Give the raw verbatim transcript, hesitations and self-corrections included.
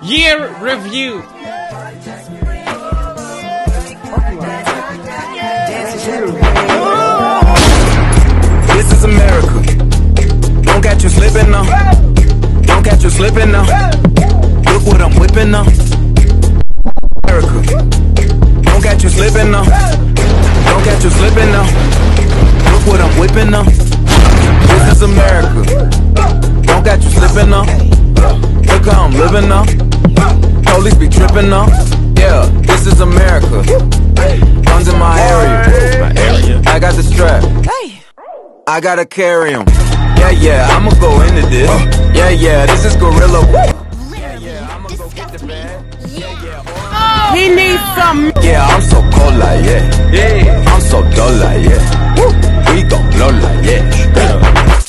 Year review. This is America. Don't catch you slipping now. Don't catch you slipping now. Look what I'm whipping now. America. Don't catch you slipping now. Don't catch you slipping now. Look what I'm whipping now. This is America. Don't catch you slipping now. Look how I'm living now. Police be tripping now. Yeah, this is America. Guns in my area. My area. I got the strap. I gotta carry 'em. Yeah, yeah, I'ma go into this. Yeah, yeah, this is gorilla. Yeah, yeah, I'ma go get the bag. Yeah, yeah. He needs some. Yeah, I'm so cold like yeah. Yeah, I'm so dull like yeah. We gon' blow like yeah.